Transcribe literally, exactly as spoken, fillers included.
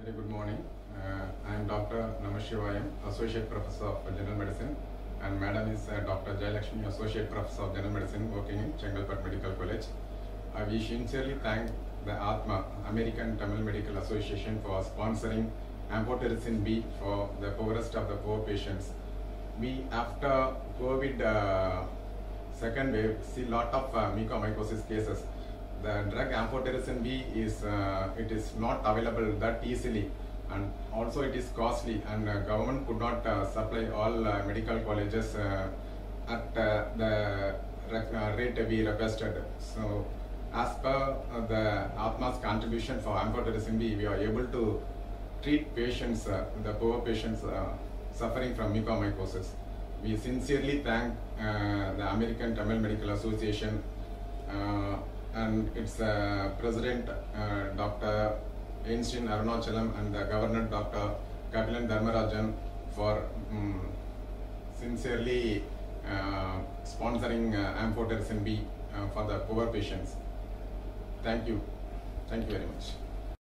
Very good morning. Uh, I am Doctor Namashivayam, Associate Professor of General Medicine, and Madam is uh, Doctor Jayalakshmi, Associate Professor of General Medicine, working in Chengalpattu Medical College. Uh, we sincerely thank the ATMA, American Tamil Medical Association, for sponsoring amphotericin B for the poorest of the poor patients. We, after COVID uh, second wave, see lot of uh, mucormycosis cases. The drug amphotericin B is uh, it is not available that easily, and also it is costly, and uh, government could not uh, supply all uh, medical colleges uh, at uh, the uh, rate we requested. So as per uh, the ATMA's contribution for amphotericin B, we are able to treat patients, uh, the poor patients uh, suffering from mucormycosis. We sincerely thank uh, the American Tamil Medical Association uh, and its uh, president, uh, Doctor Einstein Arunachalam, and the governor, Doctor Kapilan Dharmarajan, for um, sincerely uh, sponsoring uh, amphotericin B uh, for the poor patients. Thank you. Thank you very much.